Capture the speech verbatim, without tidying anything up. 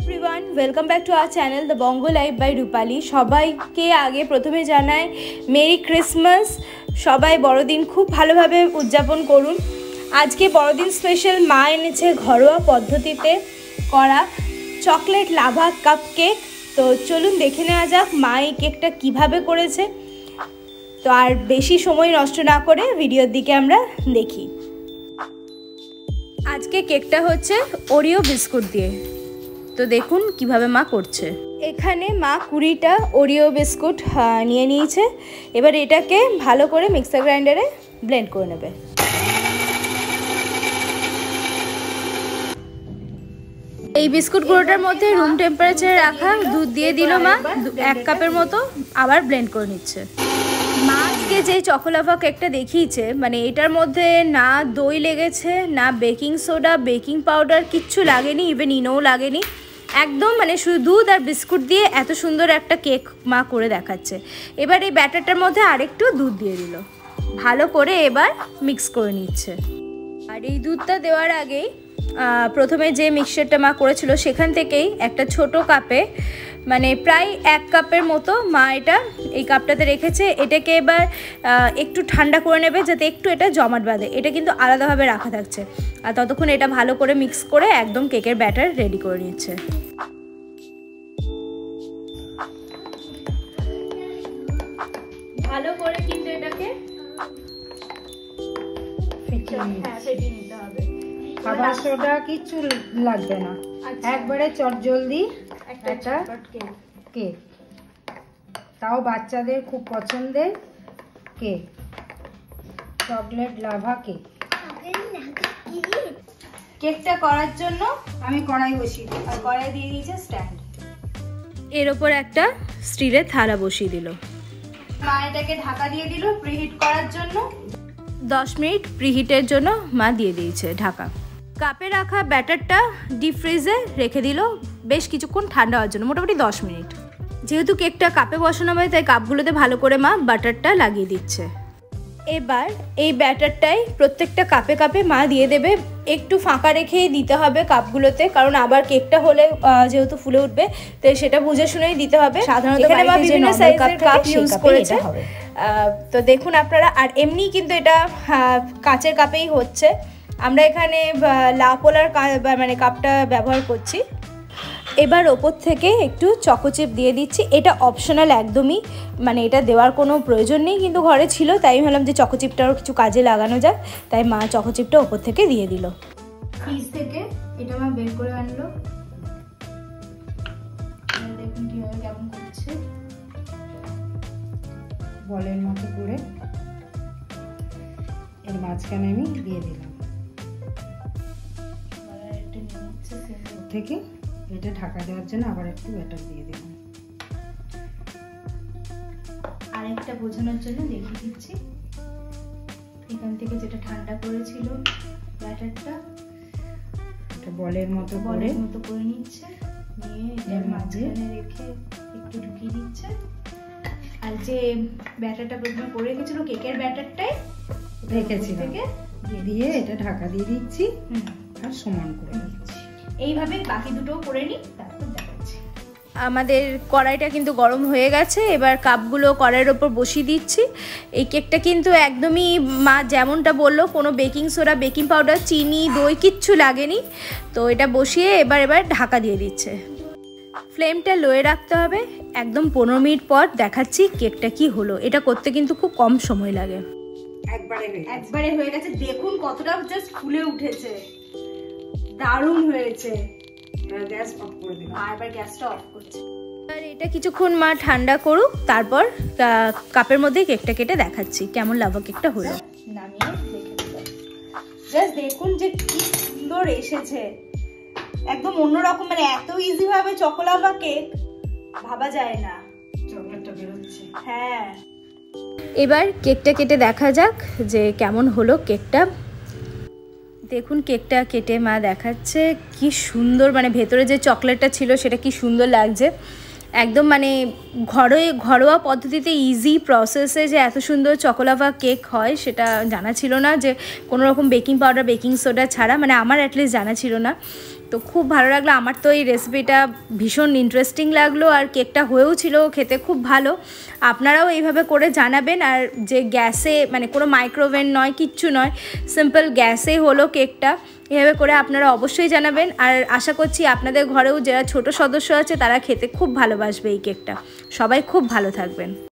Everyone, welcome back to our channel the Banga life by Rupali. সবাইকে আগে প্রথমে জানাই মেরি ক্রিসমাস। সবাই বড়দিন খুব ভালোভাবে উদযাপন করুন। আজকে বড়দিন স্পেশাল মা এনেছে ঘরোয়া পদ্ধতিতে করা চকলেট লাভা কাপ কেক। তো চলুন দেখে নেওয়া যাক মা এই কেকটা কীভাবে করেছে। তো আর বেশি সময় নষ্ট না করে ভিডিওর দিকে আমরা দেখি। আজকে কেকটা হচ্ছে ওরিও বিস্কুট দিয়ে। তো দেখুন কিভাবে মা করছে। এখানে মা কুড়িটা ওরিও বিস্কুট নিয়ে নিয়েছে। এবার এটাকে ভালো করে মিক্সার গ্রাইন্ডারে ব্লেন্ড করে নেবে। এই বিস্কুটগুলোটার মধ্যে রুম টেম্পারেচারে রাখা দুধ দিয়ে দিল মা, এক কাপের মতো, আবার ব্লেন্ড করে নিচ্ছে। মা আজকে যে চকোলাভা কেকটা দেখিয়েছে, মানে এটার মধ্যে না দই লেগেছে, না বেকিং সোডা, বেকিং পাউডার, কিচ্ছু লাগেনি, ইভেন ইনোও লাগেনি। একদম মানে শুধু দুধ আর বিস্কুট দিয়ে এত সুন্দর একটা কেক মা করে দেখাচ্ছে। এবার এই ব্যাটারটার মধ্যে আরেকটু দুধ দিয়ে দিল, ভালো করে এবার মিক্স করে নিচ্ছে। আর এই দুধটা দেওয়ার আগেই প্রথমে যে মিক্সচারটা মা করেছিল সেখান থেকেই একটা ছোট কাপে, মানে প্রায় এক কাপের মতো মা এটা এই কাপটাতে রেখেছে। এটাকে এবার একটু ঠান্ডা করে নেবে যাতে একটু এটা জমাট বাঁধে। এটা কিন্তু আলাদাভাবে রাখা থাকছে। আর ততক্ষণ এটা ভালো করে মিক্স করে একদম কেকের ব্যাটার রেডি করে নিচ্ছে। ভালো করে কিন্তু এটাকে ফেটিয়ে নিতে হবে। খাবার সোডা কিচ্ছু লাগবে না, একবারে চটজলদি একটা কেক, তাও বাচ্চাদের খুব পছন্দের কেক, চকলেট লাভা কেক। কেকটা করার জন্য আমি কড়াই বসিয়ে দিই, আর কড়াই দিয়ে দিয়েছে স্ট্যান্ড। এর ওপর একটা স্টিলের থালা বসিয়ে দিল। মা এটাকে ঢাকা দিয়ে দিল প্রিহিট করার জন্য। দশ মিনিট প্রিহিটের জন্য মা দিয়ে দিয়েছে ঢাকা। কাপে রাখা ব্যাটারটা ডিপ ফ্রিজে রেখে দিল বেশ কিছুক্ষণ ঠান্ডা হওয়ার জন্য, মোটামুটি দশ মিনিট। যেহেতু কেকটা কাপে বসানো হয় তাই কাপগুলোতে ভালো করে মা বাটারটা লাগিয়ে দিচ্ছে। এবার এই ব্যাটারটাই প্রত্যেকটা কাপে কাপে মা দিয়ে দেবে। একটু ফাঁকা রেখেই দিতে হবে কাপগুলোতে, কারণ আবার কেকটা হলে যেহেতু ফুলে উঠবে তো সেটা বুঝে শুনেই দিতে হবে। সাধারণত মা বিভিন্ন সাইজের কাপ ইউজ করেছে। তো দেখুন আপনারা, আর এমনি কিন্তু এটা কাচের কাপেই হচ্ছে। আমরা এখানে লাপোলার মানে কাপটা ব্যবহার করছি। এবার ওপর থেকে একটু চকোচিপ দিয়ে দিচ্ছি। এটা অপশনাল একদমই, মানে এটা দেওয়ার কোনো প্রয়োজন নেই, কিন্তু ঘরে ছিল তাই ভাবলাম যে চকোচিপটাও কিছু কাজে লাগানো যাক, তাই মা চকোচিপটা ওপর থেকে দিয়ে দিল। ফ্রিজ থেকে এটা মা বের করে আনলো। দেখুন কিভাবে কেমন করছে, বলের মতো করে এর মাঝখানে আমি দিয়ে দিলাম থেকে। এটা ঢাকা দেওয়ার জন্য আবার একটু ব্যাটার দিয়ে দিলাম। আরেকটা বোঝানোর জন্য দেখিয়ে দিচ্ছি, এখান থেকে যেটা ঠান্ডা করেছিল ব্যাটারটা এটা বলের মতো বলের মতো করে নিচ্ছে, নিয়ে এটার মাঝখানে রেখে একটু ঢুকিয়ে দিচ্ছে। আর যে ব্যাটারটা প্রথমে করে রেখেছিল কেকের ব্যাটারটাই রেখেছিলাম দিয়ে এটা ঢাকা দিয়ে দিচ্ছি আর সমান করে দিচ্ছি। এইভাবে বাকি দুটোও করে নিই, তারপর দেখাচ্ছি। আমাদের কড়াইটা কিন্তু গরম হয়ে গেছে। এবার কাপগুলো কড়াইয়ের ওপর বসিয়ে দিচ্ছি। এই কেকটা কিন্তু একদমই মা যেমনটা বললো, কোনো বেকিং সোডা, বেকিং পাউডার, চিনি, দই কিচ্ছু লাগেনি। তো এটা বসিয়ে এবার এবার ঢাকা দিয়ে দিচ্ছে। ফ্লেমটা লোয়ে রাখতে হবে। একদম পনেরো মিনিট পর দেখাচ্ছি কেকটা কি হলো। এটা করতে কিন্তু খুব কম সময় লাগে। একবারে একবারে হয়ে গেছে। দেখুন কতটা জাস্ট ফুলে উঠেছে, দারুণ হয়েছে। গ্যাস অফ করে দিলাম, এবার গ্যাসটা অফ করছি। আর এটা কিছুক্ষণ মা ঠান্ডা করুক, তারপর কাপের মধ্যে কেকটা কেটে দেখাচ্ছি কেমন লাভা কেকটা হলো। নামিয়ে দেখে দেবো। জাস্ট দেখুন যে কি সুন্দর এসেছে, একদম অন্যরকম, মানে এত ইজি ভাবে চকোলাভা কেক ভাবা যায় না। চকলেটটা বেরোচ্ছে। হ্যাঁ, এবার কেকটা কেটে দেখা যাক যে কেমন হলো কেকটা। দেখুন কেকটা কেটে মা দেখাচ্ছে কি সুন্দর, মানে ভেতরে যে চকলেটটা ছিল সেটা কি সুন্দর লাগছে। একদম মানে ঘরোয়া ঘরোয়া পদ্ধতিতে ইজি প্রসেসে যে এত সুন্দর চকোলাভা কেক হয় সেটা জানা ছিল না, যে কোনো রকম বেকিং পাউডার, বেকিং সোডা ছাড়া, মানে আমার অ্যাটলিস্ট জানা ছিল না। তো তো খুব ভালো লাগলো। আমার তো এই রেসিপিটা ভীষণ ইন্টারেস্টিং লাগলো, আর কেকটা হয়েও ছিল খেতে খুব ভালো। আপনারাও এইভাবে করে জানাবেন। আর যে গ্যাসে মানে কোনো মাইক্রোওভেন নয়, কিচ্ছু নয়, সিম্পল গ্যাসে হলো কেকটা। এভাবে করে আপনারা অবশ্যই জানাবেন। আর আশা করছি আপনাদের ঘরেও যারা ছোট সদস্য আছে তারা খেতে খুব ভালোবাসবে এই কেকটা। সবাই খুব ভালো থাকবেন।